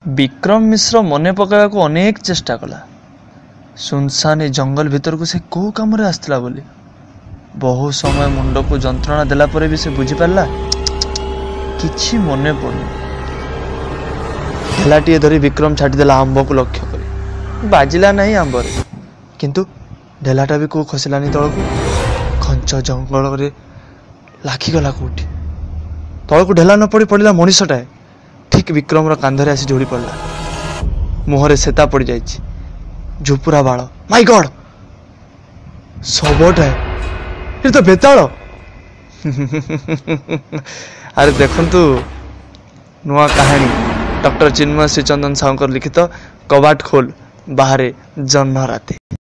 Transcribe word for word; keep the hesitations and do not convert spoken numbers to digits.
विक्रम मिश्र मन पकाइबाकू अनेक चेष्टा कला। सुनसान ए जंगल भीतर को से को काम रे आसला बोली बहु समय मुंड को जंत्रणा देला परे भी से बुझी पारला किछि मने पड़नी। ढेलाटीए धरी विक्रम छाटिदेला आंब को लक्ष्य कर बाजिला नहीं आंब रे किंतु ढेलाटा भी को खसलानी तलकू खंच जंगल रे लाखीगला कोठी तलकू ढेला न पड़ी पड़ला मनीषटाए ठीक विक्रम रा कांधरे आसी जोड़ी पड़ला। मुहरे सेता पड़ जाइछि झुपुरा बाल माय गॉड सबटा ये तो बेताल। अरे देखंतु नुआ कहानी डॉक्टर चिन्मय श्रीचंदन साहू लिखित कबाट खोल बाहरे जन्म राति।